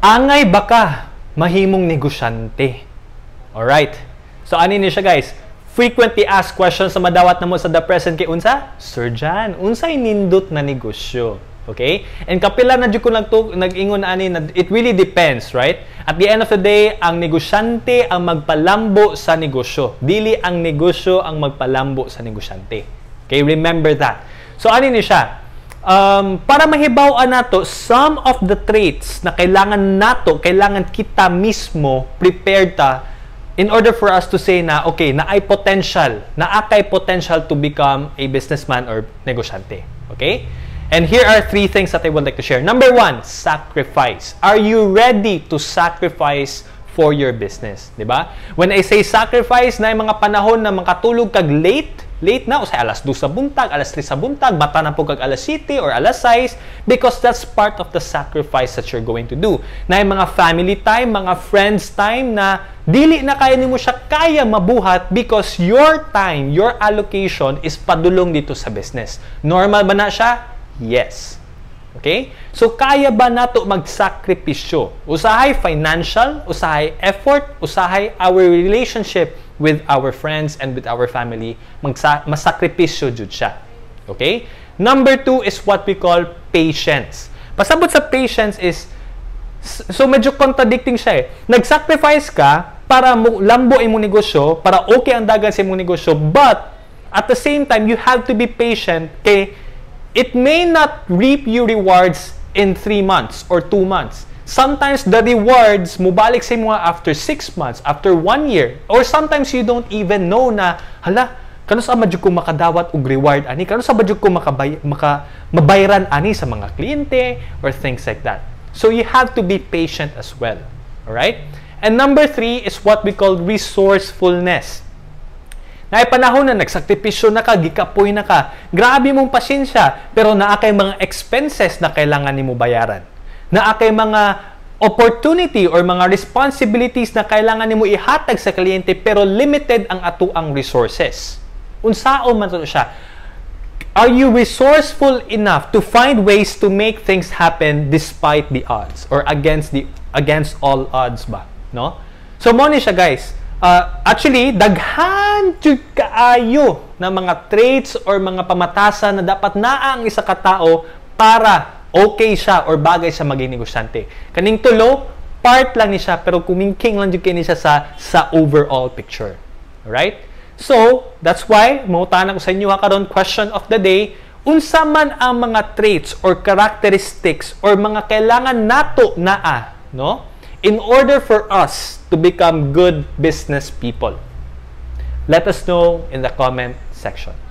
Angay baka mahimong negosyante. Alright. So, ano ni siya guys? Frequently asked questions sa madawat na mo sa the present kay unsa? Sir Jan, unsay nindot na negosyo? Okay? And kapila na dyan ko nag-ingon ani na it really depends, right? At the end of the day, ang negosyante ang magpalambo sa negosyo. Dili ang negosyo ang magpalambo sa negosyante. Okay? Remember that. So, ano ni siya? Para mahibaw-an nato some of the traits na kailangan kita mismo prepared ta in order for us to say na okay, naay potential to become a businessman or negosyante. Okay? And here are 3 things that I would like to share. Number 1, sacrifice. Are you ready to sacrifice for your business? Diba? When I say sacrifice, na yung mga panahon na makatulog kag late na, o sa alas 2 sa buntag, alas 3 sa buntag, bata na po kag alas 7 or alas 6, because that's part of the sacrifice that you're going to do. Na yung mga family time, mga friends time na dili na kaya nimo siya kaya mabuhat because your time, your allocation is padulong dito sa business. Normal ba na siya? Yes. Okay? So, kaya ba nato magsakripisyo? Usahay financial, usahay effort, usahay our relationship with our friends and with our family, masakripisyo jud siya. Okay? Number 2 is what we call patience. Pasabot sa patience is, so medyo contradicting siya eh. Nag-sacrifice ka para lambo imong negosyo, para okay ang dagan sa imong negosyo, but at the same time, you have to be patient kay it may not reap you rewards in 3 months or 2 months. Sometimes the rewards mubalik sa imo after 6 months, after 1 year, or sometimes you don't even know na hala, kano sa madjud ko makadawat og reward ani, kano sa madjud ko mabayaran ani sa mga kliyente or things like that. So you have to be patient as well. All right? And number 3 is what we call resourcefulness. Na panahon na nagsakripisyo na ka, gikapoy na ka, grabe mong pasensya, pero naakay mga expenses na kailangan nimo bayaran. Naakay mga opportunity or mga responsibilities na kailangan nimo ihatag sa kliyente, pero limited ang atuang resources. Unsao man to siya? Are you resourceful enough to find ways to make things happen despite the odds or against all odds ba? No? So mo ni siya guys. Actually, daghan jud kaayo na mga traits or mga pamatasan na dapat naa ang isa ka tao para okay siya or bagay sa maging negosyante. Kaning tulo, part lang ni siya pero kumingking lang jud kini siya sa overall picture. Alright? So, that's why mautanang ko sa inyo karon question of the day, unsa man ang mga traits or characteristics or mga kailangan nato naa, no? In order for us to become good business people. Let us know in the comment section.